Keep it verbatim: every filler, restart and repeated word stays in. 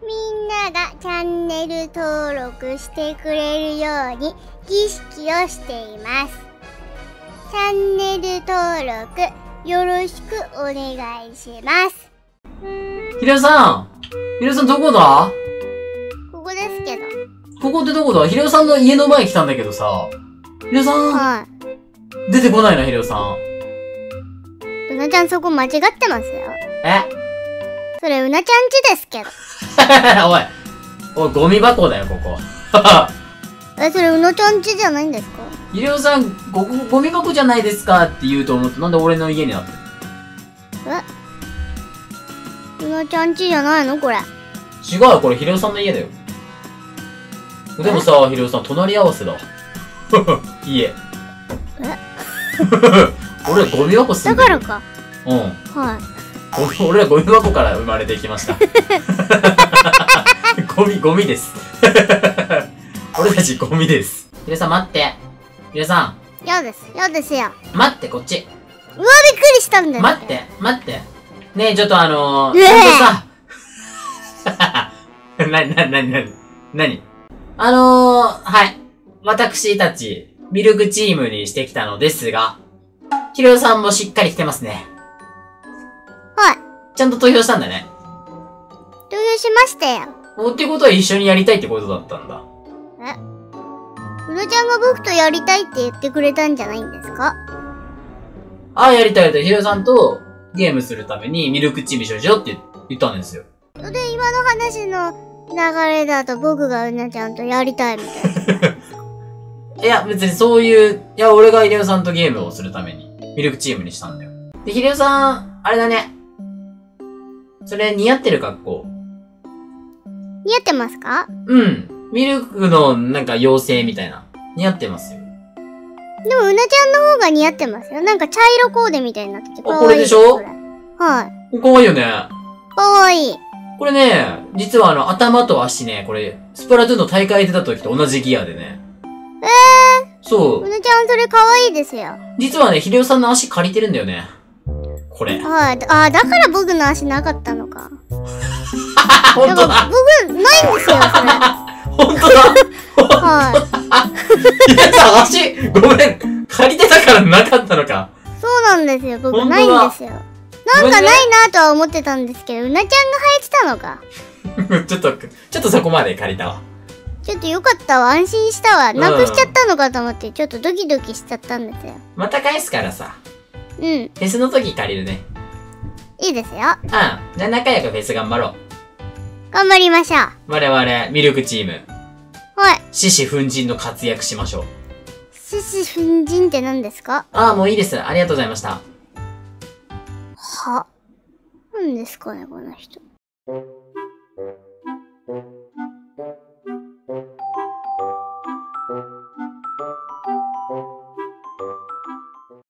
みんながチャンネル登録してくれるように儀式をしています。チャンネル登録よろしくお願いします。 ひろさんひろさんどこだ？ ここですけど。 ここってどこだ？ひろさんの家の前来たんだけどさ。ひろさん、 はい。 出てこないな、ひろさん。 うなちゃんそこ間違ってますよ。 えそれうなちゃん家ですけど。 おい。おい、ゴミ箱だよ、ここ。 え、それうなちゃん家じゃないんですか？ ひろさん、ゴ、ゴミ箱じゃないですかって言うと思って、なんで俺の家になってる？ えうなちゃん家じゃないのこれ。 違うよ、これひろさんの家だよ。でもさ、ひろさん、隣り合わせだ。家。 え俺らゴミ箱住んでる。 だからか。 うん。 はい。 俺らゴミ箱から生まれてきました。ゴミ、ゴミです。俺たちゴミです。ひろさん待って。ひろさん。やです。やですよ。 待って、こっち。 うわ、びっくりしたんだよ。 待って、待って。ねえ、ちょっとあのー、 ちゃんとさ。な、な、な、な、なにあのー、はい。私たち、ミルクチームにしてきたのですが、ひろさんもしっかり来てますね。 はい。 ちゃんと投票したんだね。 投票しましたよ。 おってことは一緒にやりたいってことだったんだ。 えうなちゃんが僕とやりたいって言ってくれたんじゃないんですか？ ああ、やりたいやりたい。ひろさんとゲームするためにミルクチームしようしようって言ったんですよ。 で、今の話の流れだと僕がうなちゃんとやりたいみたいな。 いや、別にそういう、いや、俺がひろさんとゲームをするためにミルクチームにしたんだよ。で、ひろさん、あれだね。それ似合ってる格好。 似合ってますか？ うん。ミルクのなんか妖精みたいな。似合ってますよ。 でもうなちゃんの方が似合ってますよ。なんか茶色コーデみたいになってて。 あ、これでしょ？ はい。 かわいいよね。 かわいい。 これね、実はあの、頭と足ね、これ、スプラトゥーンの大会出た時と同じギアでね。 ええー。 そう。 うなちゃんそれかわいいですよ。 実はね、ひろよさんの足借りてるんだよね。これ。 はい。ああ、だから僕の足なかったのか。 ほんとだ。 僕、ないんですよ、それ。 ほんとだ。 はい。 ひろよさん足、ごめん。借りてたからなかったのか。 そうなんですよ、僕ないんですよ。なんかないなとは思ってたんですけど、うなちゃんが生えてたのか。 ちょっと、ちょっとそこまで借りたわ。 ちょっとよかったわ、安心したわ。なくしちゃったのかと思って、ちょっとドキドキしちゃったんですよ。 また返すからさ。 うん。 フェスの時借りるね。 いいですよ。 うん。じゃあ仲良くフェス頑張ろう。 頑張りましょう。 我々、ミルクチーム。 はい。 獅子奮迅の活躍しましょう。 獅子奮迅って何ですか？ ああ、もういいです。ありがとうございました。 は。何ですかね、この人。